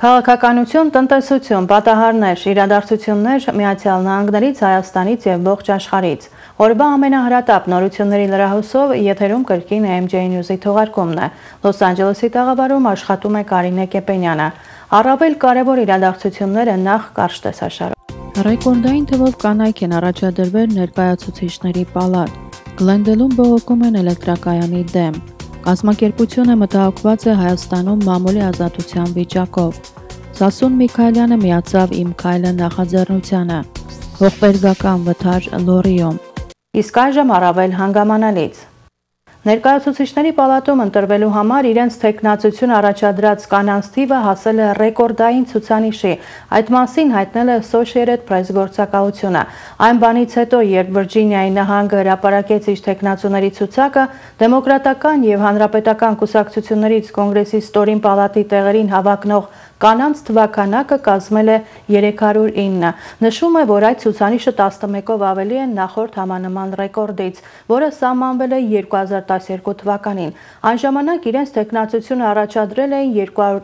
Քաղաքականություն, տնտեսություն, պատահարներ, իրադարձություններ Միացյալ Նահանգներից, Հայաստանից և ողջ աշխարհից։ Օրվա ամենահրատապ նորությունների լրահոսով եթերում կրկին MJ News-ի թողարկումն է։ Լոս Անջելեսի տաղավարում աշխատում է Կարինե Կեպենյանը։ Առավել կարևոր իրադարձությունները նախ կարճ տեսաշարով։ Ռեկորդային թվով կանայք են առաջադրվել ներկայացուցիչների պալատ։ Գլենդելում բողոքում են էլեկտրակայանի դեմ։ Կազմակերպությունը մտահոգված է Հայաստանում մամուլի ազատության վիճակով։ Սասուն Միքայելյանը միացավ «Իմ քայլը» նախաձեռնությանը։ Ողբերգական վթար Լոռիում։ Իսկ այժմ առավել հանգամանալից։ Ներկայացուցիչների պալատում ընտրվելու համար իրենց թեկնածություն առաջադրած կանանց թիվը հասել է ռեկորդային ցուցանիշի։ Այդ մասին հայտնել է Associated Press գործակալությունը։ Այն բանից հետո, երբ Վիրջինիայի նահանգը հրապարակեց իր թեկնածուների ցուցակը, դեմոկրատական և հանրապետական կուսակցություններից կոնգրեսի ստորին պալատի տեղերին հավակնող կանանց թվաքանակը կազմել է 309։ Նշվում է, որ այդ ցուցանիշը 11-ով ավելի է նախորդ համանման ռեկորդից, որը սահմանվել է 2012 թվականին։ Այն ժամանակ իրենց թեկնածությունը առաջադրել էին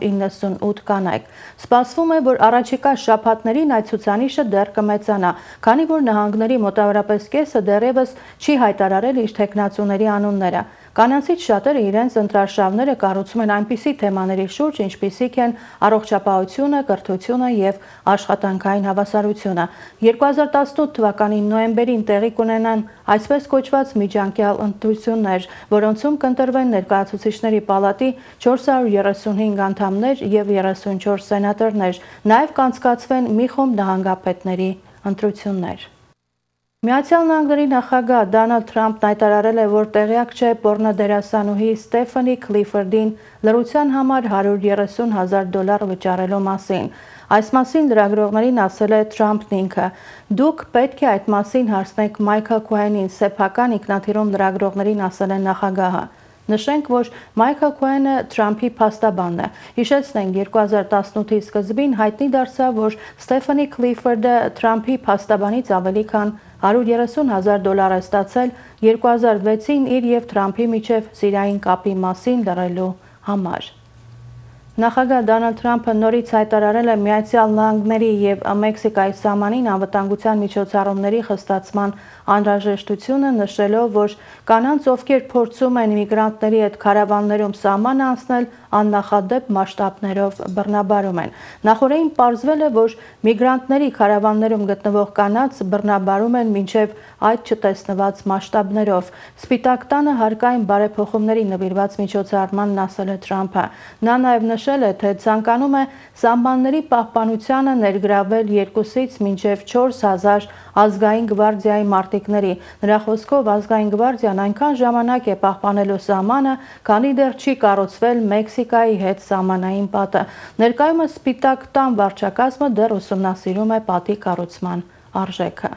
298 կանայք։ Սպասվում է, որ առաջիկա շաբաթներին այդ ցուցանիշը դեռ կմեծանա, քանի որ նահանգների մոտավորապես կեսը դեռևս չի հայտարարել իր թեկնածուների անունները։ Կանանցից շատերը իրենց ընտրարշավները կառուցում են այնպիսի թեմաների շուրջ, ինչպիսիք են առողջապահությունը, կրթությունը և աշխատանքային հավասարությունը։ 2018 թվականի նոյեմբերին տեղի կունենան այսպես կոչված միջանկյալ ընտրություններ, որոնցում կընտրվեն ներկայացուցիչների պալատի 435 անդամներ և 34 սենատորներ, նաև կանցկացվեն մի խումբ նահանգապետների ընտրություններ։ Միացյալ Նահանգների նախագահ Դոնալդ Թրամփն հայտարարել է, որ տեղյակ չէ պոռնոդերասանուհի Ստեֆանի Քլիֆորդին լրության համար $130,000 վճարելու մասին։ Այս մասին լրագրողներին ասել է Թրամփն ինքը։ Դուք պետք է այդ մասին հարցնեք Մայքլ Քոենին, սեփական ինքնաթիռում լրագրողներին ասել է նախագահը։ Նշենք, որ Մայքլ Քոենը Թրամփի փաստաբանն է։ Հիշեցնենք, 2018-ի սկզբին հայտնի դարձավ, որ Ստեֆանի Քլիֆորդը Թրամփի փաստաբանից ավելի քան $130,000 է ստացել 2006-ին իր և Թրամփի միջև սիրային կապի մասին լռելու համար։ Նախագահ Դոնալդ Թրամփը նորից հայտարարել է Միացյալ Նահանգների և Մեքսիկայի սահմանին անվտանգության միջոցառումների խստացման անհրաժեշտությունը, նշելով, որ կանանց, ովքեր փորձում են միգրանտների հետ քարավաններում սահման անցնել, աննախադեպ մասշտաբներով բռնաբարում են։ Նախօրեին պարզվել է, որ միգրանտների քարավաններում գտնվող կանանց բռնաբարում են մինչև այդ չտեսնված մասշտաբներով։ Սպիտակ տանը հարկային բարեփոխումների նվիրված միջոցառմանն ասել է Թրամփը։ Նա նաև նշել է, թե ցանկանում է սահմանների պահպանությանը ներգրավել 2-ից մինչև 4,000 ազգային գվարդիայի մարտիկների։ Նրա խոսքով ազգային գվարդիան այնքան ժամանակ է պահպանելու սահմանը, քանի դեռ չի կառուցվել Մեքսիկայի հետ սահմանային պատը։ Ներկայումս Սպիտակ տան վարչակազմը դեռ ուսումնասիրում է պատի կառուցման արժեքը։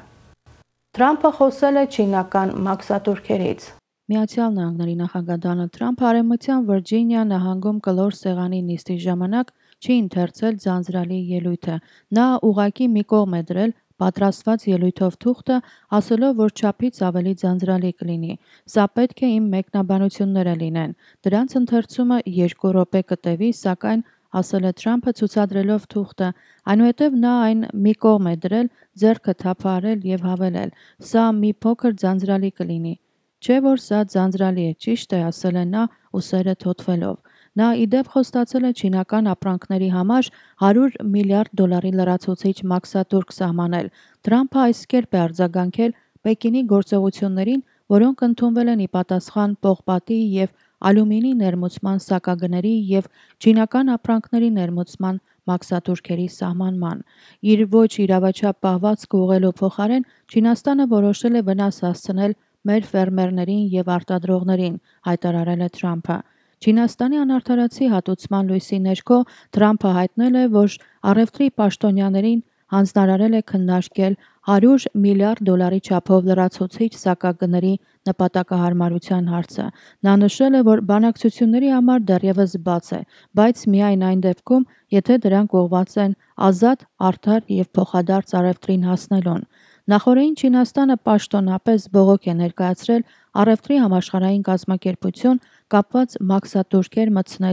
Թրամփը խոսել է չինական մաքսատուրքերից։ Միացյալ Նահանգների նախագահ Դոնալդ Թրամփը Արևմտյան Վիրջինիա նահանգում կլոր սեղանի նիստի ժամանակ չի ընթերցել ձանձրալի ելույթը։ Նա ուղղակի մի կողմ է դրել պատրաստված ելույթով թուղթը, ասելով, որ չափից ավելի ձանձրալի կլինի։ Սա պետք է իմ մեկնաբանությունները լինեն։ Դրանց ընթերցումը 2 րոպե կտևի, սակայն, ասել է Թրամփը ցուցադրելով թուղթը, այնուհետև նա այն մի կողմ է դրել, ձեռքը թափահարել և հավելել. «Սա մի փոքր ձանձրալի կլինի»։ Չէ՞ որ սա ձանձրալի է, ճիշտ է, ասել է նա, ուսերը թոթվելով։ Նա ի դեպ խոստացել է չինական ապրանքների համար $100 միլիարդ լրացուցիչ մաքսատուրք սահմանել։ Թրամփը այս կերպ է արձագանքել Պեկինի գործողություններին, որոնք ընդունվել են ի պատասխան պողպատի և ալյումինի ներմուծման սակագների և չինական ապրանքների ներմուծման մաքսատուրքերի սահմանման։ Իր ոչ իրավաչափ պահվածքը ուղղելու փոխարեն Չինաստանը որոշել է վնաս հասցնել մեր ֆերմերներին և արտադրողներին, հայտարարել է Թրամփը։ Չինաստանի անարդարացի հատուցման լույսի ներքո Թրամփը հայտնել է, որ առևտրի պաշտոնյաներին հանձնարարել է քննարկել $100 միլիարդ չափով լրացուցիչ սակագների նպատակահարմարության հարցը։ Նա նշել է, որ բանակցությունների համար դեռևս բաց է, բայց միայն այն դեպքում, եթե դրանք ուղղված են ազատ, արդար և փոխադարձ առևտրին հասնելուն։ Նախօրեին Չինաստանը պաշտոնապես բողոք է ներկայացրել առևտրի համաշխարհային կազմակերպություն կապված մաքսատուրքեր մտցնելու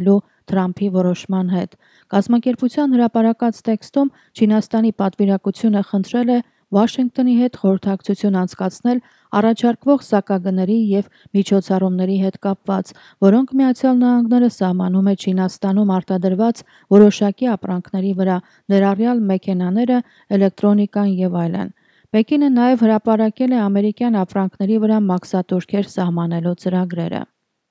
Թրամփի որոշման հետ։ Կազմակերպության հրապարակած տեքստում Չինաստանի պատվիրակությունը խնդրել է Վաշինգտոնի հետ խորհրդակցություն անցկացնել առաջարկվող սակագների և միջոցառումների հետ կապված, որոնք Միացյալ Նահանգները սահմանում է Չինաստանում արտադրված որոշակի ապրանքների վրա, ներառյալ մեքենաները, էլեկտրոնիկան և այլն։ Պեկինը նաև հրապարակել է ամերիկյան ապրանքների վրա մաքսատուրքեր սահմանելու ծրագրերը։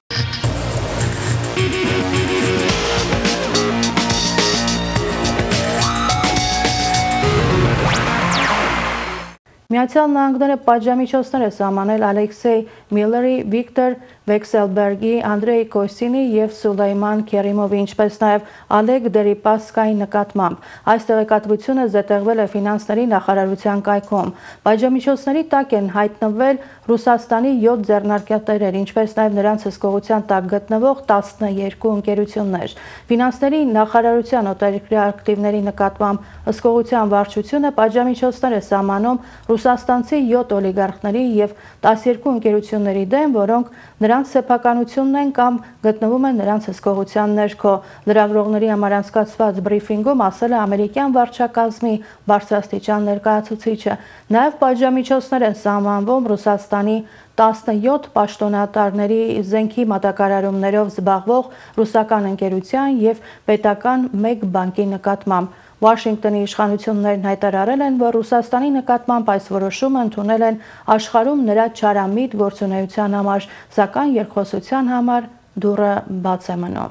Միացյալ Նահանգները պատժամիջոցներ է սահմանել Ալեքսեյ Միլլերի, Վիկտոր Վեքսելբերգի, Անդրեյ Կոսինի և Սուլեյման Քերիմովի, ինչպես նաև Ալեկ Դերիպասկայի նկատմամբ։ Այս տեղեկատվությունը զետեղվել է ֆինանսների նախարարության կայքում։ Պատժամիջոցների տակ են հայտնվել Ռուսաստանի 7 ձեռնարկատերեր, ինչպես նաև նրանց հսկողության տակ գտնվող 12 ընկերություններ։ Ֆինանսների նախարարության օտարերկրյա ակտիվների նկատմամբ հսկողության վարչությունը պատժամիջոցներ է սահմանում ռուսաստանցի 7 օլիգարխների և 12 ընկերությունների դեմ, որոնք նրանց սեփականությունն են կամ գտնվում են նրանց հսկողության ներքո։ Լրագրողների համար անցկացված բրիֆինգում ասել է ամերիկյան վարչակազմի բարձրաստիճան ներկայացուցիչը։ Նաև պատժամիջոցներ են սահմանվում Ռուսաստանի 17 պաշտոնատարների զենքի մատակարարումներով զբաղվող ռուսական ընկերության և պետական 1 բանկի նկատմամբ։ Վաշինգտոնի իշխանություններն հայտարարել են, որ Ռուսաստանի նկատմամբ այս որոշումը ընդունել են աշխարհում նրա չարամիտ գործունեության համար, սակայն երկխոսության համար դուռը բաց է մնում։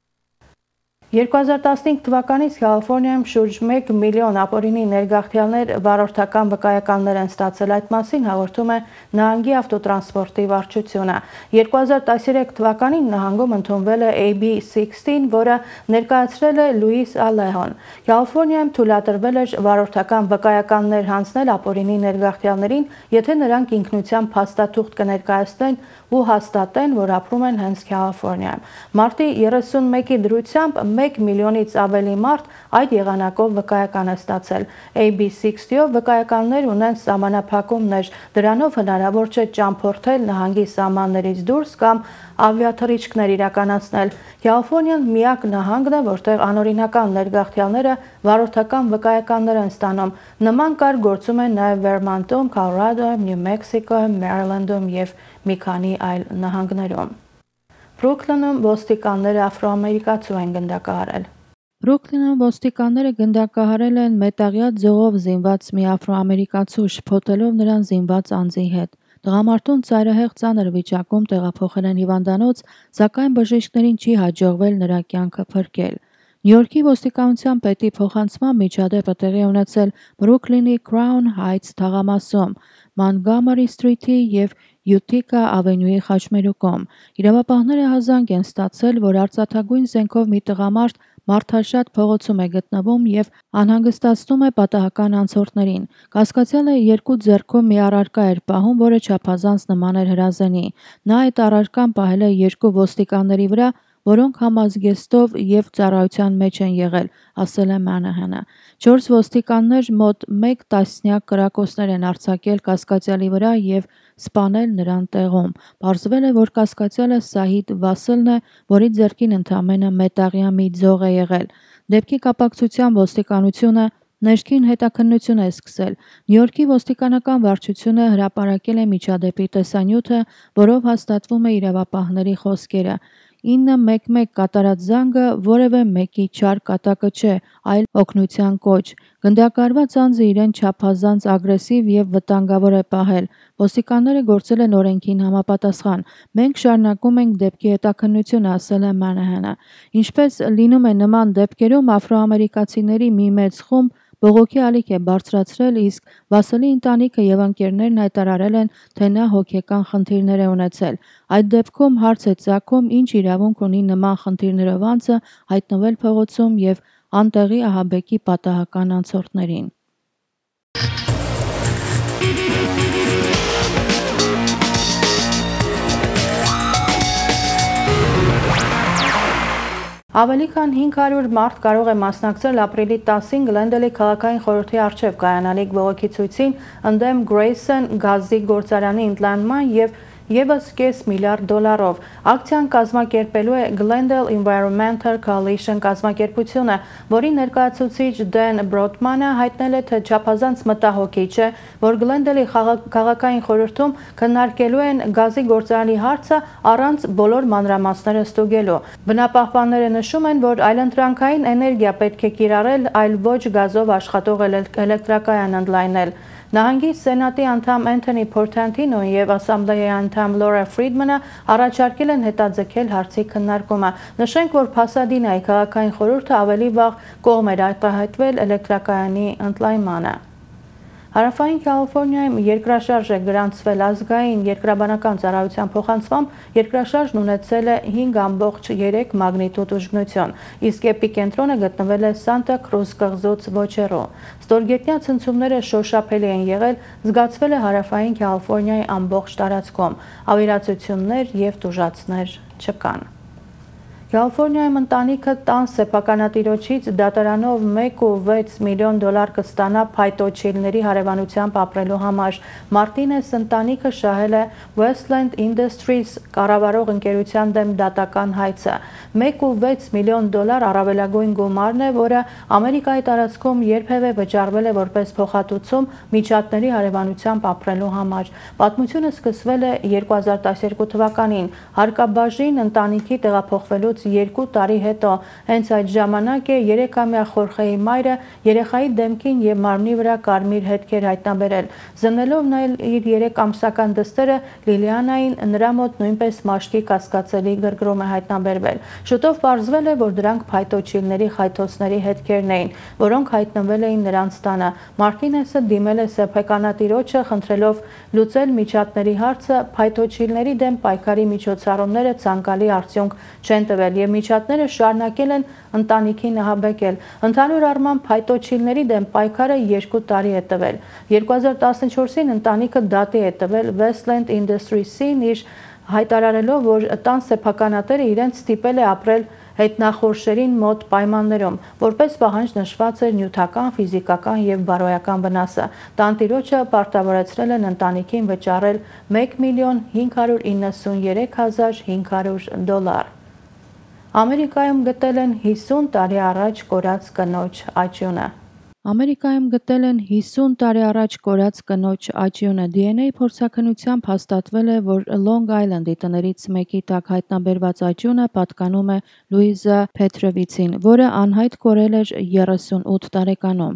2015 թվականից Կալիֆոռնիայում շուրջ 1 միլիոն ապօրինի ներգաղթյալներ վարորդական վկայականներ են ստացել, այդ մասին հաղորդում է նահանգի ավտոտրանսպորտի վարչությունը։ 2013 թվականին նահանգում ընդունվել է AB16, որը ներկայացրել է Լուիս Ալեհոն։ Կալիֆոռնիայում թույլատրվել էր վարորդական վկայականներ հանձնել ապօրինի ներգաղթյալներին, եթե նրանք ինքնության փաստաթուղթ կներկայացնեն ու հաստատեն, որ ապրում են հենց Կալիֆոռնիայում։ Մարտի 31-ի դրությամբ 1 միլիոնից ավելի մարդ այդ եղանակով վկայական է ստացել։ AB60-ով վկայականներ ունեն սահմանափակումներ, դրանով հնարավոր չէ ճամփորդել նահանգի սահմաններից դուրս կամ ավիաթռիչքներ իրականացնել։ Կալիֆոռնիան միակ նահանգն է, որտեղ անօրինական ներգաղթյալները վարորդական վկայականներ են ստանում։ Նման կարգ գործում է նաև Վերմանտում, Քոլորադոյում, Նյու Մեքսիկոյում, Մերիլենդում և մի քանի այլ նահանգներում։ Բրուքլինում ոստիկանները աֆրոամերիկացու են գնդակահարել։ Բրուքլինում ոստիկանները գնդակահարել են մետաղյա ձողով զինված մի աֆրոամերիկացու, շփոթելով նրան զինված անձի հետ։ Տղամարդուն ծայրահեղ ծանր վիճակում տեղափոխել են հիվանդանոց, սակայն բժիշկներին չի հաջողվել նրա կյանքը փրկել։ Նյու Յորքի ոստիկանության պետի փոխանցմամբ միջադեպը տեղի ունեցել Բրուքլինի Crown Heights թաղամասում, Montgomery Street-ի և Utica Avenue-ի խաչմերուկում։ Իրավապահները հազանգ են ստացել, որ արծաթագույն զենքով մի տղամարդ մարդաշատ փողոցում է գտնվում և անհանգստացնում է պատահական անցորդներին։ Կասկածյալը 2 ձեռքում մի առարկա էր պահում, որը չափազանց նման էր հրազենի։ Նա այդ առարկան պահել է 2 ոստիկանների վրա, որոնք համազգեստով և ծառայության մեջ են եղել, ասել է Մանահանը։ 4 ոստիկաններ մոտ 1 տասնյակ կրակոցներ են արձակել կասկածյալի վրա և սպանել նրան տեղում։ Պարզվել է, որ կասկածյալը Սահիդ Վասլն է, որի ձեռքին ընդամենը մետաղյա մի ձող է եղել։ Դեպքի կապակցությամբ ոստիկանությունը ներքին հետաքննություն է սկսել։ Նյու Յորքի ոստիկանական վարչությունը հրապարակել է միջադեպի տեսանյութը, որով հաստատվում է իրավապահների խոսքերը։ 911 կատարած զանգը որևէ մեկի չար կատակը չէ, այլ օգնության կոչ։ Գնդակահարված անձը իրեն չափազանց ագրեսիվ և վտանգավոր է պահել։ Ոստիկանները գործել են օրենքին համապատասխան։ Մենք շարունակում ենք դեպքի հետաքննությունը, ասել է Մանահանը։ Ինչպես լինում է նման դեպքերում, աֆրոամերիկացիների մի մեծ խումբ բողոքի ալիք է բարձրացրել, իսկ Վասլի ընտանիքը և ընկերներն հայտարարել են, թե նա հոգեկան խնդիրներ է ունեցել։ Այդ դեպքում հարց է ծագում, ինչ իրավունք ունի նման խնդիրներով անձը հայտնվել փողոցում և անտեղի ահաբեկի պատահական անցորդներին։ Ավելի քան 500 մարդ կարող է մասնակցել ապրիլի 10-ին Գլենդելի քաղաքային խորհրդի առջև կայանալիք բողոքի ցույցին ընդդեմ Grayson գազի գործարանի ընդլայնման և ևս $0.5 միլիարդ։ Ակցիան կազմակերպելու է Glendale Environmental Coalition կազմակերպությունը, որի ներկայացուցիչ Դեն Բրոդմանը հայտնել է, թե չափազանց մտահոգիչ է, որ Glendale-ի քաղաքային խորհրդում քննարկելու են գազի գործարանի հարցը առանց բոլոր մանրամասները ստուգելու։ Բնապահպանները նշում են, որ այլընտրանքային էներգիա պետք է կիրառել, այլ ոչ գազով աշխատող էլեկտրակայան ընդլայնել։ Նահանգի սենատի անդամ Էնթոնի Փորթանտինոն եւ ասամբլեայի անդամ Լորա Ֆրիդմանը առաջարկել են հետաձգել հարցի քննարկումը։ Նշենք, որ Փասադինայի քաղաքային խորհուրդը ավելի վաղ կողմ էր արտահայտվել էլեկտրակայանի ընդլայնմանը։ Հարավային Կալիֆոռնիայում երկրաշարժ է գրանցվել ազգային երկրաբանական ծառայության փոխանցմամբ երկրաշարժն ունեցել է 5.3 մագնիտուդ ուժգնություն, իսկ էպիկենտրոնը գտնվել է Սանտա Քրուզ կղզուց ոչ հեռու։ Ստորգետնյա ցնցումները շոշափելի են եղել, զգացվել է հարավային Կալիֆոռնիայի ամբողջ տարածքում, ավիրացություններ եւ տուժածներ չկան։ Կալիֆոռնիայում ընտանիքը տան սեփականատիրոջից դատարանով $1.6 միլիոն կստանա փայտոջիլների հարևանությամբ ապրելու համար։ Մարտինես ընտանիքը շահել է Westland Industries կառավարող ընկերության դեմ դատական հայցը։ $1.6 միլիոն առավելագույն գումարն է, որը Ամերիկայի տարածքում երբևէ վճարվել է որպես փոխհատուցում միջատների հարևանությամբ ապրելու համար։ Պատմությունը սկսվել է 2012 թվականին, հարկաբաժին ընտանիքի տեղափոխվելուց 2 տարի հետո, հենց այդ ժամանակ է 3-ամյա Խորխեի մայրը երեխայի դեմքին եւ մարմնի վրա կարմիր հետքեր հայտնաբերել։ Զննելով իր 3-ամսական դստերը Լիլիանային, նրա մոտ նույնպես մաշկի կասկածելի գրգռում է հայտնաբերվել։ Շուտով պարզվել է, որ դրանք փայտոջիլների խայթոցների հետքերն էին, որոնք հայտնվել էին նրանց տանը։ Մարտինեսը դիմել է սեփականատիրոջը, խնդրելով լուծել միջատների հարցը, փայտոջիլների դեմ պայքարի միջոցառումները ցանկալի արդյունք չեն տվել եւ միջատները շարունակել են ընտանիքին ահաբեկել։ Ընդհանուր առմամբ փայտոջիլների դեմ պայքարը 2 տարի է տվել։ 2014-ին ընտանիքը դատի է տվել Westland Industries-ին, իր հայտարարելով, որ տան սեփականատերը իրենց ստիպել է ապրել հետնախորշերին մոտ պայմաններում, որպես պահանջ նշված էր նյութական, ֆիզիկական եւ բարոյական վնասը։ Տանտիրոջը պարտավորեցրել են ընտանիքին վճարել $1,593,500։ Ամերիկայում գտել են 50 տարի առաջ կորած կնոջ աճյունը։ Ամերիկայում գտել են 50 տարի առաջ կորած կնոջ աճյունը։ DNA փորձաքննությամբ հաստատվել է, որ Long Island-ի տներից մեկի տակ հայտնաբերված աճյունը պատկանում է Լուիզա Փետրովիցին, որը անհայտ կորել էր 38 տարեկանում,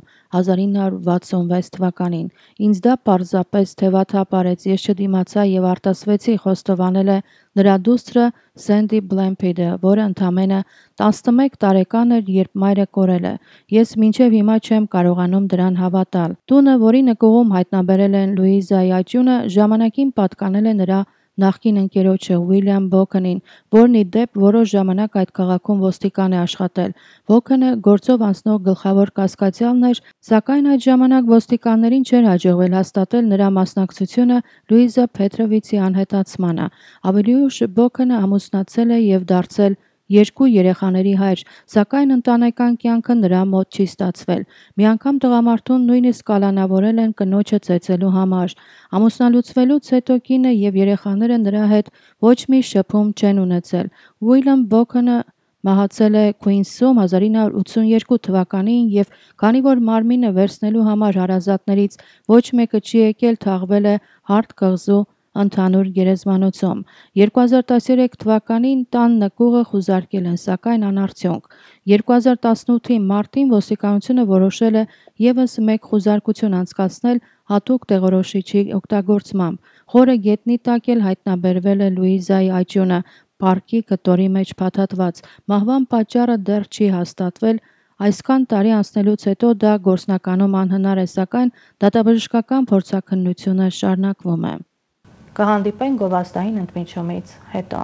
1966 թվականին։ Ինձ դա պարզապես թևաթափ արեց, ես չդիմացա եւ արտասվեցի, խոստովանել է նրա դուստրը Սենդի Բլեմփիդը, որը ընդամենը 11 տարեկան էր, երբ մայրը կորել է։ Ես մինչև հիմա չեմ կարողանում դրան հավատալ։ Տունը, որի նկուղում հայտնաբերել են Լուիզայի աճյունը, ժամանակին պատկանել է նրա նախկին ընկերոջը Ուիլյամ Բոքենին, որն ի դեպ որոշ ժամանակ այդ քաղաքում ոստիկան է աշխատել։ Բոքենը գործով անցնող գլխավոր կասկածյալն էր, սակայն այդ ժամանակ ոստիկաններին չէր հաջողվել հաստատել նրա մասնակցությունը Լուիզա Փետրովիցի անհետացմանը։ Ավելի ուշ Բոքենը ամուսնացել է եւ դարձել 2 երեխաների հայր, սակայն ընտանեկան կյանքը նրա մոտ չի ստացվել։ Մի անգամ տղամարդուն նույնիսկ կալանավորել են կնոջը ծեծելու համար։ Ամուսնալուծվելուց հետո կինը եւ երեխաները նրա հետ ոչ մի շփում չեն ունեցել։ Ուիլյամ Բոքենը մահացել է Քուինսում 1982 թվականին եւ քանի որ մարմինը վերցնելու համար հարազատներից ոչ մեկը չի եկել, թաղվել է Հարտ կղզու ընդհանուր գերեզմանոցում։ 2013 թվականին տան նկուղը խուզարկել են, սակայն անարդյունք։ 2018-ի մարտին ոստիկանությունը որոշել է եւս մեկ խուզարկություն անցկացնել հատուկ տեղորոշիչի օգտագործմամբ։ Խորը գետնի տակ էլ հայտնաբերվել է Լուիզայի աճյունը, պարկի կտորի մեջ փաթաթված։ Մահվան պատճառը դեռ չի հաստատվել։ Այսքան տարի անցնելուց հետո դա գործնականում անհնար է, սակայն դատաբժշկական փորձաքննությունը շարունակվում է։ Կհանդիպենք գովազդային ընդմիջումից հետո։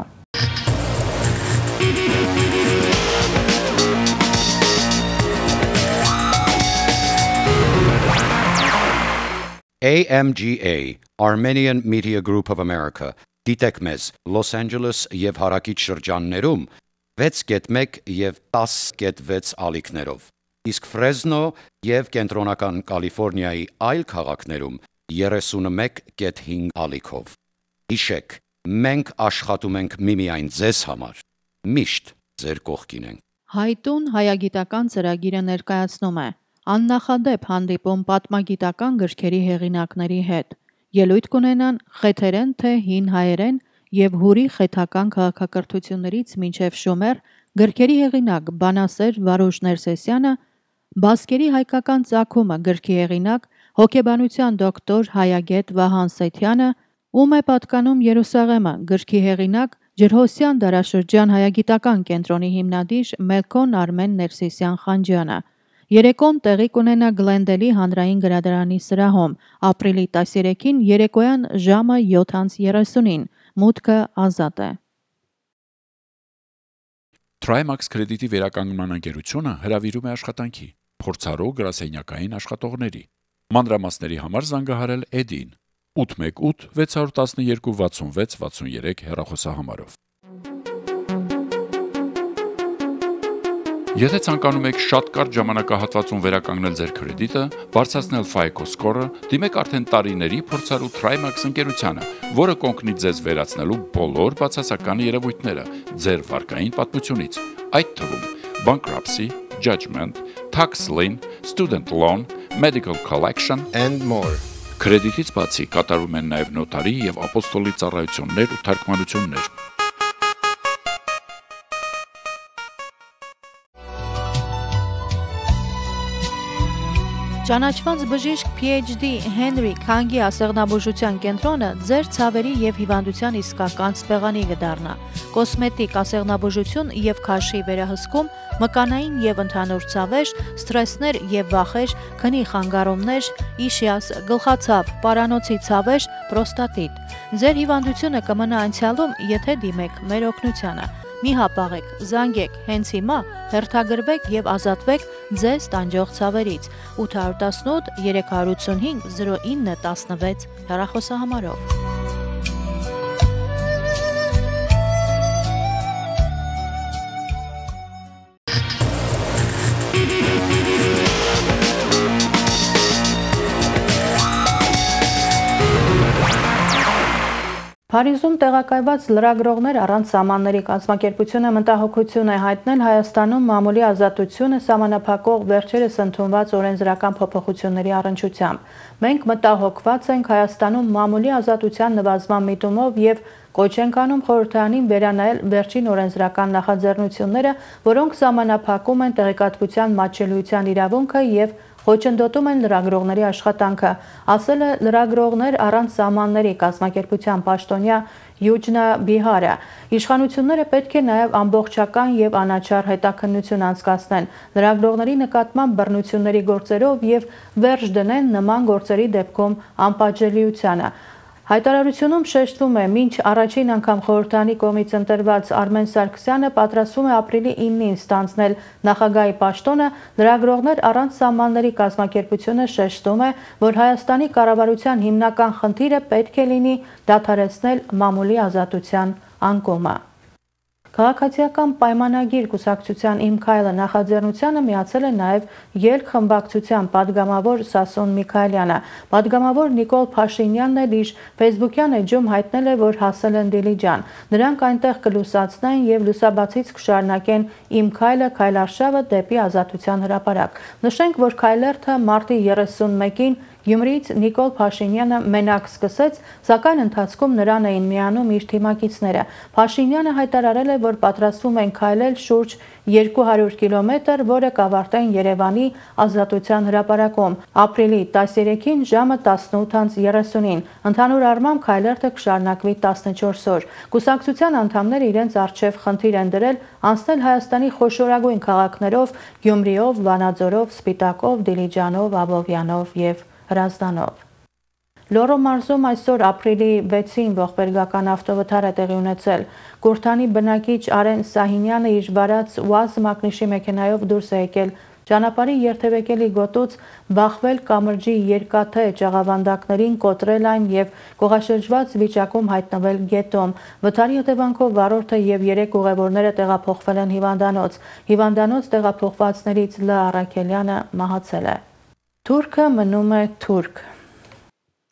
AMGA, Armenian Media Group of America, դիտեք մեզ Los Angeles եւ հարակից շրջաններում 6.1 եւ 10.6 ալիքներով, իսկ Fresno եւ կենտրոնական Կալիֆոռնիայի այլ քաղաքներում 31.5 ալիքով։ Հիշեք, Մենք աշխատում ենք միմիայն ձեզ համար, միշտ ձեր կողքին ենք։ Հայտուն հայագիտական ծրագիրը ներկայացնում է աննախադեպ հանդիպում պատմագիտական գրքերի հեղինակների հետ։ Ելույթ կունենան խեթերեն թե հին հայերեն եւ հուրի խեթական քաղաքակրթություններից մինչև շումեր գրքերի հեղինակ բանասեր Վարուժ Ներսեսյանը, բասկերի հայկական ծագումը գրքի հեղինակ հոգեբանության դոկտոր հայագետ Վահան Սեթյանը, ում է պատկանում Երուսաղեմը գրքի հեղինակ Ջրհոսյան դարաշրջան հայագիտական կենտրոնի հիմնադիր Մելքոն Արմեն Ներսիսյան Խանջյանը։ Երեկոն տեղի կունենա Գլենդելի հանրային գրադարանի սրահում ապրիլի 13-ին երեկոյան ժամը 7:30-ին, մուտքը ազատ է։ Trimax կրեդիտի վերականգնման ընկերությունը հրավիրում է աշխատանքի, փորձառու գրասենյակային աշխատողների։ Մանրամասների համար զանգահարել Էդին 818 612 66 63 հեռախոսահամարով։ Եթե ցանկանում եք շատ կարճ ժամանակահատվածում վերականգնել ձեր կրեդիտը, բարձրացնել FICO score-ը, դիմեք արդեն տարիների փորձառու Trimax ընկերությանը, որը կօգնի ձեզ վերացնելու բոլոր բացասական երևույթները ձեր վարկային պատմությունից, այդ թվում bankruptcy, judgment, tax lien, student loan, medical collection and more. Կրեդիտից բացի կատարվում են նաև նոտարի եւ ապոստոլի ծառայություններ ու թարգմանություններ։ Ճանաչված բժիշկ PhD Հենրի Քանգի ասեղնաբուժության կենտրոնը ձեր ցավերի եւ հիվանդության իսկական սպեղանի կդառնա։ Կոսմետիկ ասեղնաբուժություն եւ քաշի վերահսկում, մկանային եւ ընդհանուր ցավեր, սթրեսներ եւ վախեր, քնի խանգարումներ, իշիաս, գլխացավ, պարանոցի ցավեր, պրոստատիտ։ Ձեր հիվանդությունը կմնա անցյալում, եթե դիմեք մեր օգնությանը։ Մի հապաղեք, զանգեք, հենց հիմա հերթագրվեք եւ ազատվեք ձեզ տանջող ցավերից 818 385 0916 հեռախոսահամարով։ Փարիզում տեղակայված լրագրողներ առանց սահմանների կազմակերպությունը մտահոգություն է հայտնել Հայաստանում մամուլի ազատությունը սահմանափակող վերջերս ընդունված օրենսդրական փոփոխությունների առնչությամբ։ Մենք մտահոգված ենք Հայաստանում մամուլի ազատության նվազման միտումով եւ կոչ ենք անում խորհրդարանին վերանայել վերջին օրենսդրական նախաձեռնությունները, որոնք սահմանափակում են տեղեկատվության մատչելիության իրավունքը եւ խոչընդոտում են լրագրողների աշխատանքը, ասել է լրագրողներ առանց սահմանների կազմակերպության պաշտոնյա Յուջնա Բիհարը։ Իշխանությունները պետք է նաև ամբողջական եւ անաչառ հետաքննություն անցկացնեն լրագրողների նկատմամբ բռնությունների գործերով եւ վերջ դնեն նման գործերի դեպքում անպատժելիությանը։ Հայտարարությունում շեշտվում է, մինչ առաջին անգամ խորհրդարանի կողմից ընտրված Արմեն Սարգսյանը պատրաստվում է ապրիլի 9-ին ստանձնել նախագահի պաշտոնը, լրագրողներ առանց սահմանների կազմակերպությունը շեշտում է, որ Հայաստանի կառավարության հիմնական խնդիրը պետք է լինի դադարեցնել մամուլի ազատության անկումը։ Քաղաքացիական պայմանագիր կուսակցության Իմ քայլը նախաձեռնությանը միացել է նաև ելք խմբակցության падգամավոր Սասուն Միքայելյանը։ Падգամավոր Նիկոլ Փաշինյանն էլ իր Facebook-յան էջում հայտնել է, որ հասել են Դիլիջան։ Նրանք այնտեղ կլուսացնեն եւ լուսաբացից կշարունակեն Իմ քայլը քայլարշավը դեպի ազատության հրապարակ։ Նշենք, որ քայլերթը մարտի 31-ին Գյումրիից Նիկոլ Փաշինյանը մենակ սկսեց, սակայն ընթացքում նրան էին միանում իր թիմակիցները։ Փաշինյանը հայտարարել է, որ պատրաստվում են քայլել շուրջ 200 կիլոմետր, որը կավարտեն Երևանի ազատության հրապարակում ապրիլի 13-ին ժամը 18:30-ին։ Ընդհանուր առմամբ քայլերթը կշարունակվի 14 օր։ Կուսակցության անդամները իրենց առջև խնդիր են դրել անցնել Հայաստանի խոշորագույն քաղաքներով՝ Գյումրիով, Վանաձորով, Սպիտակով, Դիլիջանով, Աբովյանով եւ Հրազդանով։ Լոռու մարզում այսօր ապրիլի 6-ին ողբերգական ավտովթար է տեղի ունեցել։ Կուրթանի բնակիչ Արեն Սահինյանը իր վարած ՈՒԱԶ մակնիշի մեքենայով դուրս է եկել ճանապարհի երթևեկելի գոտուց, բախվել կամրջի երկաթե ճաղավանդակներին, կոտրել այն եւ գողաշրջված վիճակում հայտնվել գետում։ Վթարի հետևանքով վարորդը եւ 3 ուղևորները տեղափոխվել են հիվանդանոց։ Հիվանդանոց տեղափոխվածներից Լ. Առաքելյանը մահացել է։ Թուրքը մնում է թուրք։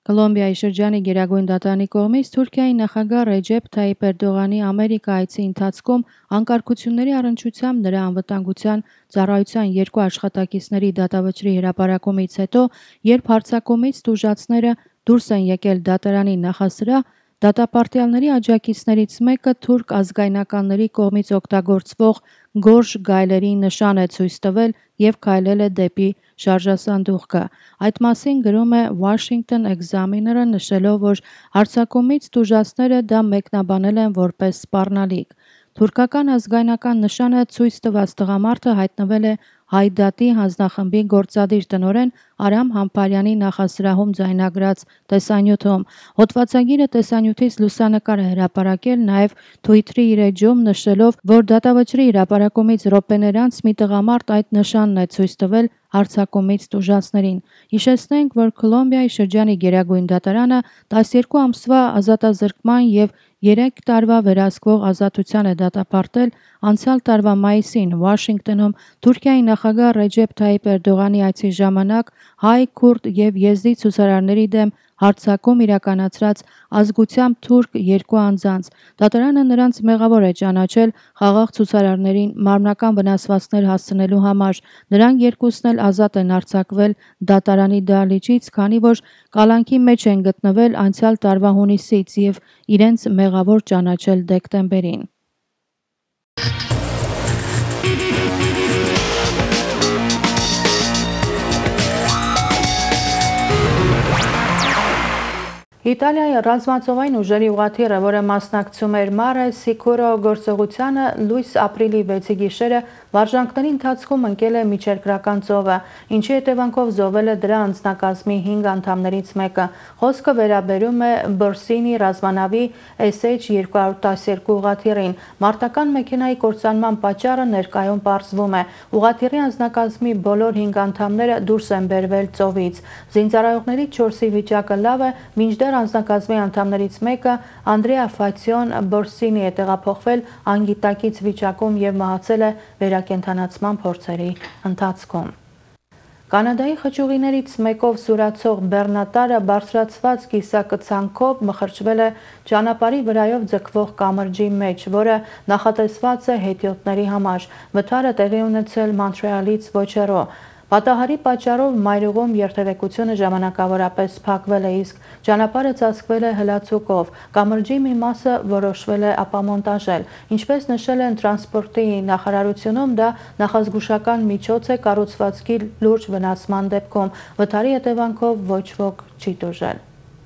Կոլոմբիայի շրջանի Գերագույն դատարանի կողմից Թուրքիայի նախագահ Ռեջեփ Թայիփ Էրդողանի Ամերիկա այցի ընթացքում անկարգությունների առնչությամբ նրա անվտանգության ծառայության 2 աշխատակիցների դատավճռի հրապարակումից հետո, երբ հարձակումից տուժածները դուրս են եկել դատարանի նախասրահ, դատապարտյալների աջակիցներից մեկը թուրք ազգայնականների կողմից օգտագործվող գորշ գայլերի նշան է ցույց տվել և քայլել է դեպի շարժասանդուղքը։ Այդ մասին գրում է Washington Examiner-ը, նշելով, որ հարձակումից տուժածները դա մեկնաբանել են որպես սպառնալիք։ Թուրքական ազգայնական նշանը ցույց տված տղամարդը հայտնվել է Հայդատի հանձնախմբի գործադիր տնօրեն Արամ Համբարյանի նախասրահում ձայնագրած տեսանյութում։ Հոդվածագիրը տեսանյութից լուսանկար է հրապարակել նաև Twitter-ի իր էջում, նշելով, որ դատավճռի հրապարակումից րոպեներ անց մի տղամարդ այդ նշանն է ցույց տվել հարձակումից տուժածներին։ Հիշեցնենք, որ Կոլոմբիայի շրջանի Գերագույն դատարանը 12 ամսվա ազատազրկման և 3 տարվա վերահսկվող ազատության է դատապարտել անցյալ տարվա մայիսին Վաշինգտոնում Թուրքիայի նախագահ Ռեջեփ Թայիփ Էրդողանի այցի ժամանակ հայ, քուրդ և եզդի ցուցարարների դեմ հարձակում իրականացրած ազգությամբ թուրք 2 անձանց։ Դատարանը նրանց մեղավոր է ճանաչել խաղաղ ցուցարարներին մարմնական վնասվածքներ հասցնելու համար։ Նրանք երկուսն էլ ազատ են արձակվել դատարանի դահլիճից, քանի որ կալանքի մեջ են գտնվել անցյալ տարվա հունիսից և իրենց մեղավոր ճանաչել դեկտեմբերին։ Իտալիայի ռազմածովային ուժերի ուղղաթիռը, որը մասնակցում էր Mare Sicuro գործողությանը, լույս ապրիլի 6-ի գիշերը վարժանքների ընթացքում ընկել է միջերկրական ծովը, ինչի հետևանքով զոհվել է դրա անձնակազմի 5 անդամներից մեկը։ Խոսքը վերաբերում է Բորսինի ռազմանավի SH-212 ուղղաթիռին։ Մարտական մեքենայի կործանման պատճառը ներկայում պարզվում է։ Ուղղաթիռի անձնակազմի բոլոր 5 անդամները դուրս են բերվել ծովից։ Զինծառայողների 4-ի վիճակը լավ է, մինչդեռ անձնակազմի անդամներից մեկը Անդրեա Ֆացիոն Բորսինի է տեղափոխվել անգիտակից վիճակում և մահացել է վերակենդանացման փորձերի ընթացքում։ Կանադայի խճուղիներից մեկով սուրացող բեռնատարը բարձրացված կիսակցանքով մխրճվել է ճանապարհի վրայով ձգվող կամրջի մեջ, որը նախատեսված է հետիոտների համար։ Վթարը տեղի ունեցել Մոնտրեալից ոչ հեռու։ Պատահարի պատճառով մայրուղում երթևեկությունը ժամանակավորապես փակվել է, իսկ ճանապարհը ծածկվել է հլացուկով։ Կամրջի մի մասը որոշվել է ապամոնտաժել։ Ինչպես նշել են տրանսպորտի նախարարությունում, դա նախազգուշական միջոց է կառուցվածքի լուրջ վնասման դեպքում։ Վթարի հետևանքով ոչ ոք չի տուժել։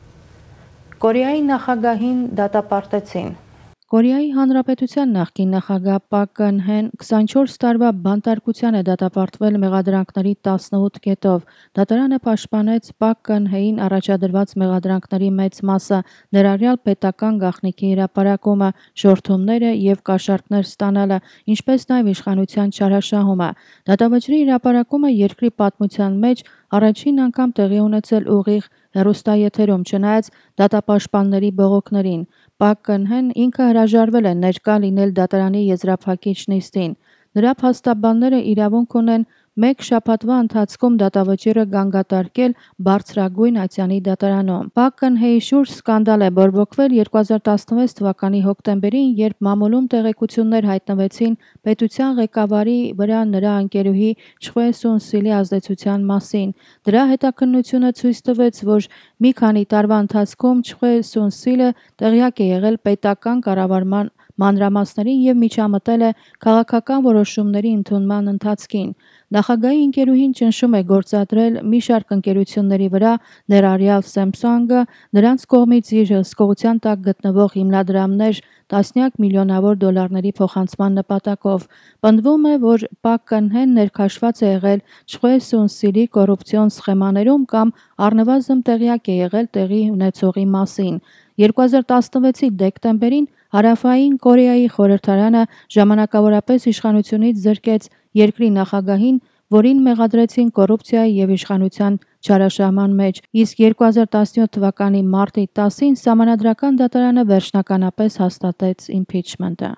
Կորեայի նախագահին դատապարտեցին։ Կորեայի Հանրապետության նախկին նախագահ Պակ Կըն-հեն 24 տարվա բանտարկության է դատապարտվել մեղադրանքների 18 կետով։ Դատարանը պաշտպանեց Պակ Կըն-հեին առաջադրված մեղադրանքների մեծ մասը, ներառյալ պետական գաղտնիքի հրապարակումը, շորթումները և կաշառքներ ստանալը, ինչպես նաև իշխանության չարաշահումը։ Դատավճռի հրապարակումը երկրի պատմության մեջ առաջին անգամ տեղի ունեցել ուղիղ հեռուստաեթերում, չնայած դատապաշտպանների բողոքներին։ Պակ Կըն-հեն ինքը հրաժարվել է ներկա լինել դատարանի եզրափակիչ նիստին։ Նրա փաստաբանները իրավունք ունեն 1 շաբաթվա ընթացքում դատավճիռը գանգատարկել բարձրագույն ատյանի դատարանում։ Պակ Կըն-հեի շուրջ սկանդալ է բորբոքվել 2016 թվականի հոկտեմբերին, երբ մամուլում տեղեկություններ հայտնվեցին պետության ղեկավարի վրա նրա ընկերուհի Չխուե Սուն-սիլի ազդեցության մասին։ Դրա հետաքննությունը ցույց տվեց, որ մի քանի տարվա ընթացքում Չխուե Սուն-սիլը տեղյակ է եղել պետական կառավարման մանրամասներին և միջամտել է քաղաքական որոշումների ընդունման ընթացքին։ Նախագահի ընկերուհին ճնշում է գործադրել մի շարք ընկերությունների վրա, ներառյալ Samsung-ը, նրանց կողմից իր հսկողության տակ գտնվող հիմնադրամներ տասնյակ միլիոնավոր դոլարների փոխանցման նպատակով։ Պնդվում է, որ Պակ Կըն-հեն ներքաշված է եղել Չխուե Սուն-սիլի կոռուպցիոն սխեմաներում կամ առնվազն տեղյակ է եղել տեղի ունեցողի մասին։ 2016-ի դեկտեմբերին Հարավային Կորեայի խորհրդարանը ժամանակավորապես իշխանությունից զրկեց երկրի նախագահին, որին մեղադրեցին կոռուպցիայի և իշխանության չարաշահման մեջ, իսկ 2017 թվականի մարտի 10-ին Սահմանադրական դատարանը վերջնականապես հաստատեց իմփիչմենտը։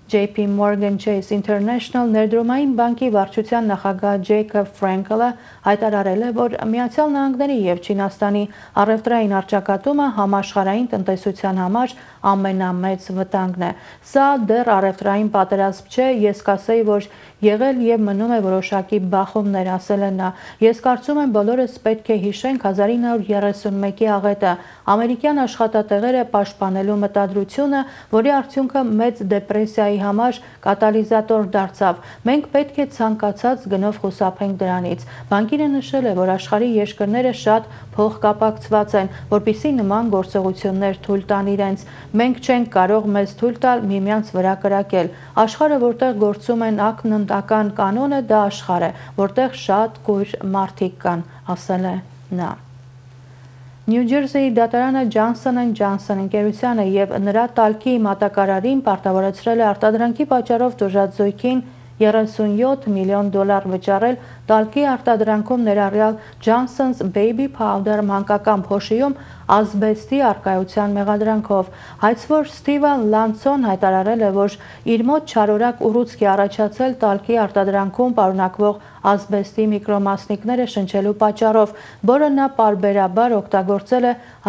JP Morgan Chase International ներդրումային բանկի վարչության նախագահ Ջեյքոբ Ֆրենքելը հայտարարել է, որ Միացյալ Նահանգների և Չինաստանի առևտրային առճակատումը համաշխարհային տնտեսության համար ամենամեծ վտանգն է։ Սա դեռ առևտրային պատերազմ չէ, ես կասեի, որ եղել և մնում է որոշակի բախումներ, ասել է նա։ Ես կարծում եմ բոլորս պետք է հիշենք 1931-ի աղետը, ամերիկյան աշխատատեղերը պաշտպանելու մտադրությունը, որի արդյունքը մեծ դեպրեսիայի համար կատալիզատոր դարձավ։ Մենք պետք է ցանկացած գնով խուսափենք դրանից։ Բանկիրը նշել է, որ աշխարհի երկրները շատ փոխկապակցված են, որպեսզի նման գործողություններ թույլ տան իրենց։ Մենք չենք կարող մեզ թույլ տալ միմյանց վրա կրակել։ Աշխարհը, որտեղ գործում են ակնընտական կանոնը, դա աշխարհ է, որտեղ շատ կույր մարդիկ կան, ասել է նա։ Նյու Ջերսիի դատարանը Johnson & Johnson ընկերությանը և նրա տալքի մատակարարին պարտավորեցրել է արտադրանքի պատճառով տուժած զույգին $37 միլիոն վճարել տալքի արտադրանքում ներառյալ Johnson's Baby Powder մանկական փոշիում ազբեստի առկայության մեղադրանքով։ Հայցվոր Ստիվեն Լանցոն հայտարարել է, որ իր մոտ չարորակ ուռուցք է առաջացել տալքի արտադրանքում պարունակվող ազբեստի միկրոմասնիկները շնչելու պատճառով, որը նա պարբերաբար օգտագործել է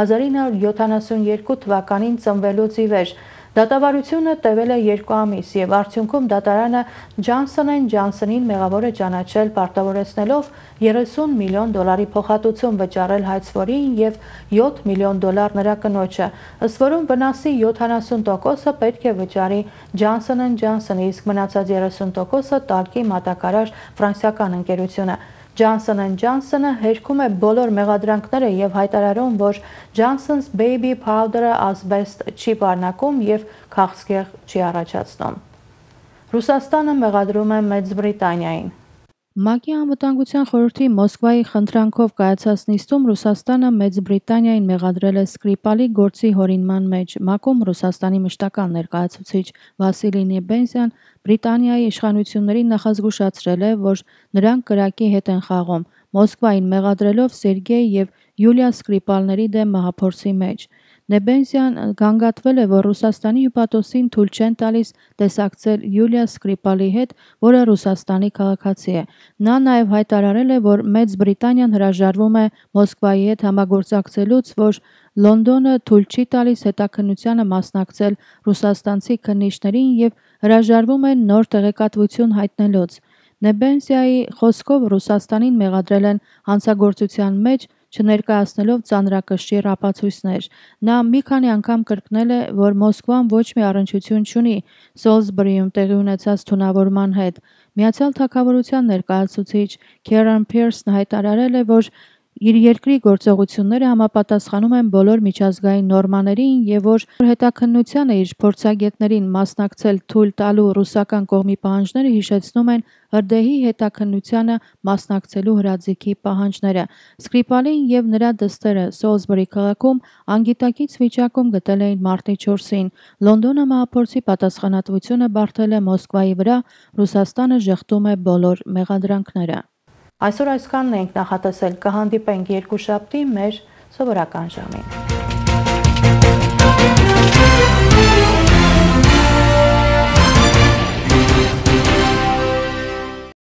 1972 թվականին ծնվելուց ի վեր։ Դատավարությունը տևել է 2 ամիս և արդյունքում դատարանը Johnson & Johnson-ին մեղավոր է ճանաչել պարտավորեցնելով $30 միլիոն փոխհատուցում վճարել հայցվորին և $7 միլիոն նրա կնոջը, ըստ որում վնասի 70%-ը պետք է վճարի Johnson & Johnson-ը, իսկ մնացած 30%-ը տալքի մատակարար ֆրանսիական ընկերությունը։ Johnson & Johnson-ը հերքում է բոլոր մեղադրանքները և հայտարարում, որ Johnson's Baby Powder-ը ազբեստ չի պարունակում և քաղցկեղ չի առաջացնում։ Ռուսաստանը մեղադրում է Մեծ Բրիտանիային։ ՄԱԿ-ի անվտանգության խորհրդի Մոսկվայի խնդրանքով կայացած նիստում Ռուսաստանը Մեծ Բրիտանիային մեղադրել է Սկրիպալի գործի հորինման մեջ։ ՄԱԿ-ում Ռուսաստանի մշտական ներկայացուցիչ Վասիլի Նեբենզյան Բրիտանիայի իշխանություններին նախազգուշացրել է, որ նրանք կրակի հետ են խաղում, Մոսկվային մեղադրելով Սերգեյ և Յուլիա Սկրիպալների դեմ մահափորձի մեջ։ Նեբենզյան գանգատվել է, որ Ռուսաստանի հյուպատոսին թույլ չեն տալիս տեսակցել Յուլիա Սկրիպալի հետ, որը Ռուսաստանի քաղաքացի է։ Նա նաև հայտարարել է, որ Մեծ Բրիտանիան հրաժարվում է Մոսկվայի հետ համագործակցելուց, որ Լոնդոնը թույլ չի տալիս հետաքննությանը մասնակցել ռուսաստանցի քննիչներին և հրաժարվում է նոր տեղեկատվություն հայտնելուց։ Նեբենզիայի խոսքով Ռուսաստանին մեղադրել են հանցագործության մեջ, չներկայացնելով ծանրակշիռ ապացույցներ։ Նա մի քանի անգամ կրկնել է, որ Մոսկվան ոչ մի առնչություն չունի Սոլսբրիում տեղի ունեցած թունավորման հետ։ Միացյալ Թագավորության ներկայացուցիչ Քերեն Փիրսն հայտարարել է, որ իր երկրի գործողությունները համապատասխանում են բոլոր միջազգային նորմաներին և որ հետաքննությանը իր փորձագետներին մասնակցել թույլ տալու ռուսական կողմի պահանջները հիշեցնում են հրդեհի հետաքննությանը մասնակցելու հրաձիգի պահանջները։ Սկրիպալին և նրա դստերը Սոլսբրի քաղաքում անգիտակից վիճակում գտել էին մարտի 4-ին։ Լոնդոնը մահափորձի պատասխանատվությունը բարդել է Մոսկվայի վրա, Ռուսաստանը ժխտում է բոլոր մեղադրանքները։ Այսօր այսքանն ենք նախատեսել, կհանդիպենք երկուշաբթի մեր սովորական ժամին։